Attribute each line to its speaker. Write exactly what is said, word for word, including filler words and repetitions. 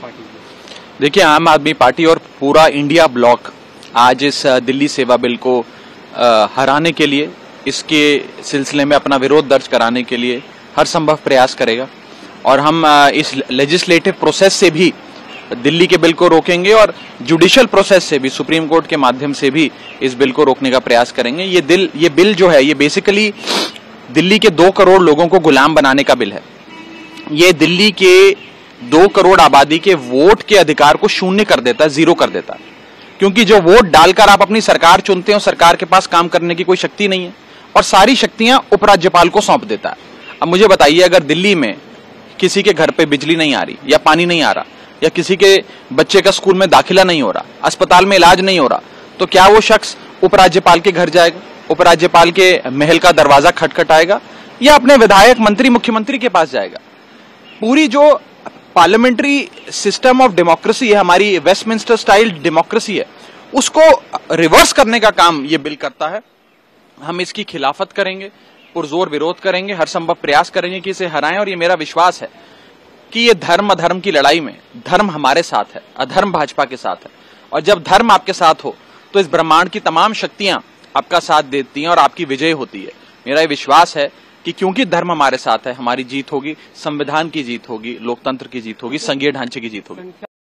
Speaker 1: Party की?
Speaker 2: देखिए, आम आदमी पार्टी और पूरा इंडिया ब्लॉक आज इस दिल्ली सेवा बिल को आ, हराने के लिए, इसके सिलसिले में अपना विरोध दर्ज कराने के लिए हर संभव प्रयास करेगा और हम आ, इस लेजिस्लेटिव प्रोसेस से भी दिल्ली के बिल को रोकेंगे और जुडिशियल प्रोसेस से भी, सुप्रीम कोर्ट के माध्यम से भी इस बिल को रोकने का प्रयास करेंगे। ये दिल ये बिल जो है, ये बेसिकली दिल्ली के दो करोड़ लोगों को गुलाम बनाने का बिल है। ये दिल्ली के दो करोड़ आबादी के वोट के अधिकार को शून्य कर देता है, जीरो कर देता है, क्योंकि जो वोट डालकर आप अपनी सरकार चुनते हो, सरकार के पास काम करने की कोई शक्ति नहीं है और सारी शक्तियां उपराज्यपाल को सौंप देता है। अब मुझे बताइए, अगर दिल्ली में किसी के घर पे बिजली नहीं आ रही या पानी नहीं आ रहा या किसी के बच्चे का स्कूल में दाखिला नहीं हो रहा, अस्पताल में इलाज नहीं हो रहा, तो क्या वो शख्स उपराज्यपाल के घर जाएगा, उपराज्यपाल के महल का दरवाजा खटखटाएगा या अपने विधायक, मंत्री, मुख्यमंत्री के पास जाएगा? पूरी जो पार्लियामेंट्री सिस्टम ऑफ डेमोक्रेसी है, हमारी वेस्टमिंस्टर स्टाइल डेमोक्रेसी है, उसको रिवर्स करने का काम ये बिल करता है। हम इसकी खिलाफत करेंगे, पुरजोर विरोध करेंगे, हर संभव प्रयास करेंगे कि इसे हराएं और ये मेरा विश्वास है कि ये धर्म अधर्म की लड़ाई में धर्म हमारे साथ है, अधर्म भाजपा के साथ है और जब धर्म आपके साथ हो तो इस ब्रह्मांड की तमाम शक्तियां आपका साथ देती हैं और आपकी विजय होती है। मेरा ये विश्वास है कि क्योंकि धर्म हमारे साथ है, हमारी जीत होगी, संविधान की जीत होगी, लोकतंत्र की जीत होगी, संघीय ढांचे की जीत होगी।